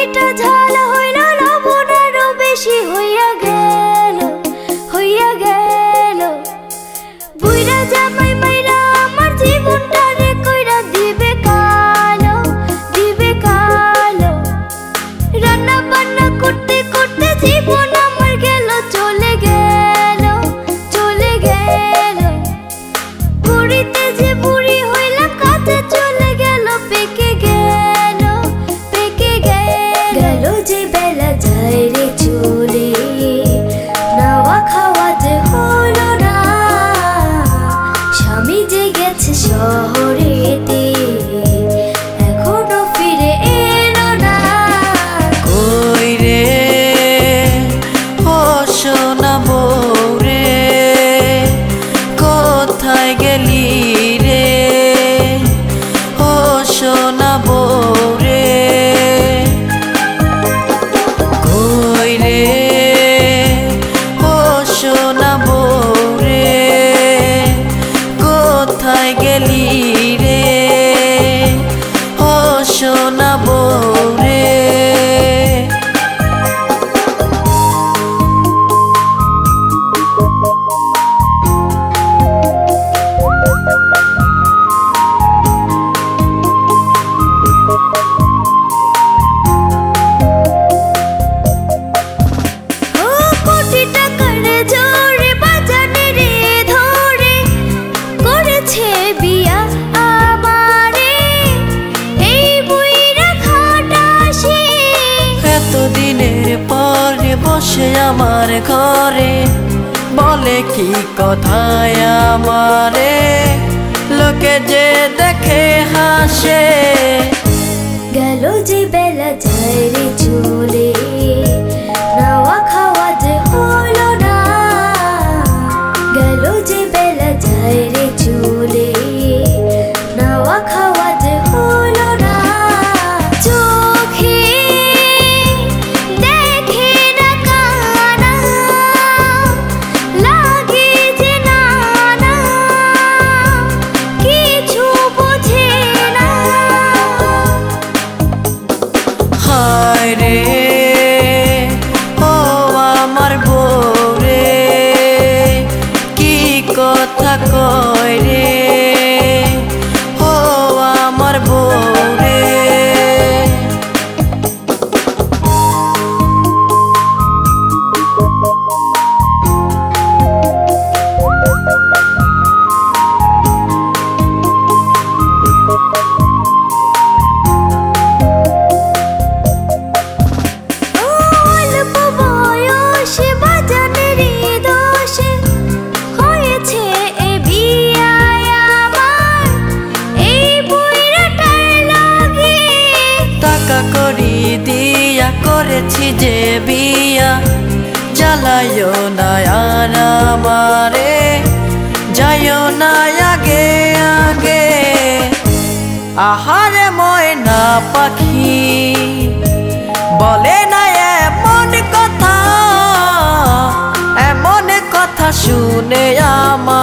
বড়িটা ঝাল হইল লবণ আরো বেশি হইয়া গেল বুইরা জামাই মাইরা আমার জীবনটা রে কইরা দিবে কালো রান্না বান্না করতে করতে জীবন আমার গেল চলে গেল বুড়িতে যে বুড়ি হইলাম কাছে চলে গেল পেকে গেল যে বেলা যায় রে চলে নাওয়া খাওয়া যে হলো না স্বামী যে গেছে শহরেতে এখনো ফিরে এলো না কই রে ও সোনা বউ রে কোথায় গেলি রে ও সোনা বউ রে কই রে ও সোনা বউ রে কোথায় গেলি রে ও সোনা বউ রে দিনের পরে বসে আমার ঘরে বলে কি কথায় আমারে লোকে যে দেখে হাসে গেল যে বেলা যায় রে চলে নাওয়া খাওয়া যে হলো না গেল যে বেলা যায় রে চলে নাওয়া খাওয়া যে হলো না রে ও আমার বউ রে কি কথা কয় রে ও আমার বউ রে দিয়া করেছি যে বিয়া জ্বালায়ও না আর আমারে যাইও না আগে আগে আহারে ময়না পাখি বলে না এমন কথা শুনে আমার